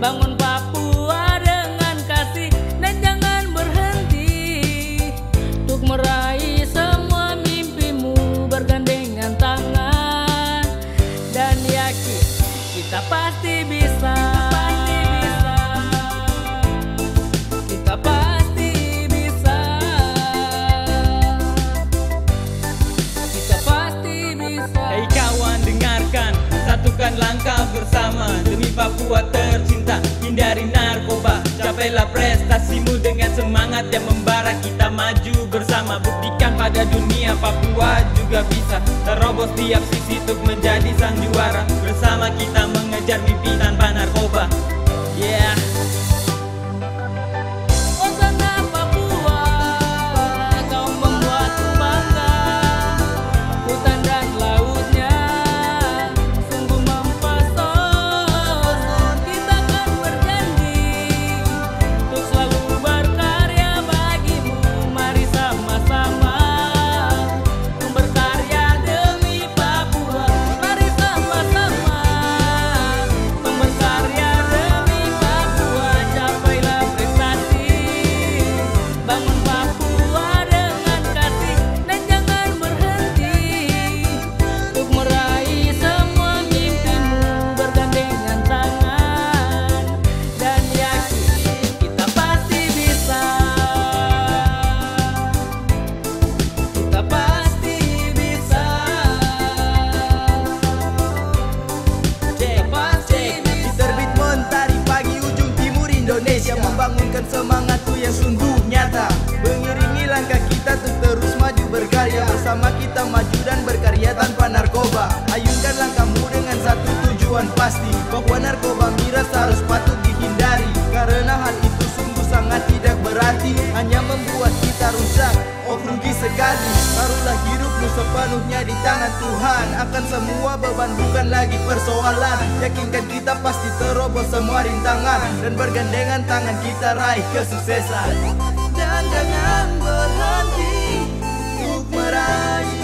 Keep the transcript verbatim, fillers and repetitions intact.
Bangun Papua dengan kasih dan jangan berhenti untuk meraih semua mimpimu, bergandengan tangan dan yakin kita pasti bisa. Kita pasti bisa. Kita pasti bisa. Hei kawan, dengarkan, satukan langkah bersama demi Papua tercinta. Hindari narkoba, capailah prestasimu dengan semangat yang membara. Kita maju bersama, buktikan pada dunia Papua juga bisa terobos tiap sisi untuk menjadi sang juara. Bersama kita mengejar mimpi tanpa narkoba. Yeah. Membangunkan semangatku yang sungguh nyata, mengiringi langkah kita untuk terus maju berkarya. Bersama kita maju dan berkarya tanpa narkoba. Ayunkan langkahmu dengan satu tujuan pasti, bahwa narkoba miras harus patut dihindari. Karena hal itu sungguh sangat tidak berarti, hanya membuat kita rusak, oh rugi sekali. Taruhlah hidupmu sepenuhnya di tangan Tuhan, akan semua beban bukan lagi persoalan. Yakinkan kita pasti terobos semua rintangan, dan bergandengan tangan kita raih kesuksesan. Dan jangan berhenti untuk meraih